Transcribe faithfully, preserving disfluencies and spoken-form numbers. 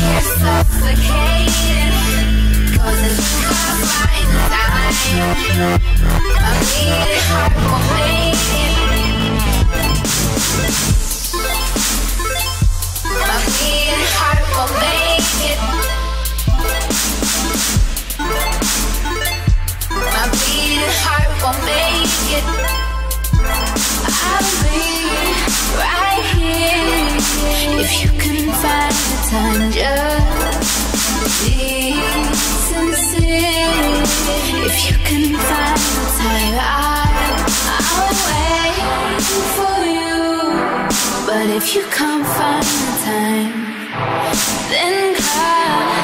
here suffocating, 'cause if you can't find the time, my beating heart won't make it. My beating heart won't make it. My beating heart won't make it. I'll be right here if you can find the time. Just be sincere. If you can find the time, I, I'll wait for you. But if you can't find the time, then come.